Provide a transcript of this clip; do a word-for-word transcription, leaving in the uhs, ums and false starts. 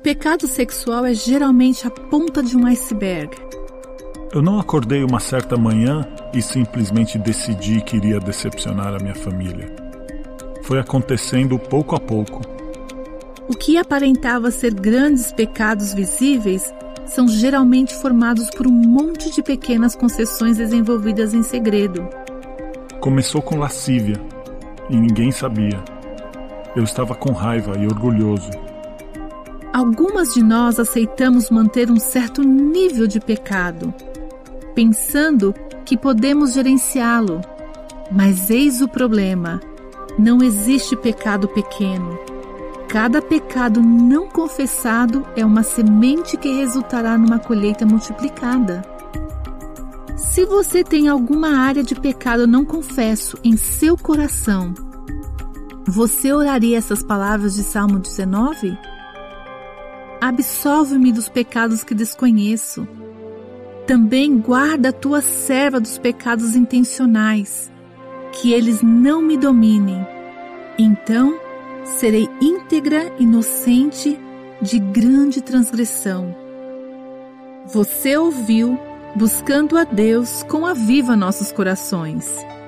pecado sexual é geralmente a ponta de um iceberg. Eu não acordei uma certa manhã e simplesmente decidi que iria decepcionar a minha família. Foi acontecendo pouco a pouco. O que aparentava ser grandes pecados visíveis são geralmente formados por um monte de pequenas concessões desenvolvidas em segredo. Começou com lascívia e ninguém sabia. Eu estava com raiva e orgulhoso. Algumas de nós aceitamos manter um certo nível de pecado, pensando que podemos gerenciá-lo. Mas eis o problema: não existe pecado pequeno. Cada pecado não confessado é uma semente que resultará numa colheita multiplicada. Se você tem alguma área de pecado não confesso em seu coração, você oraria essas palavras de Salmo dezenove? Absolve-me dos pecados que desconheço. Também guarda a tua serva dos pecados intencionais, que eles não me dominem. Então, serei íntegra, inocente, de grande transgressão. Você ouviu, buscando a Deus com Aviva Nossos Corações.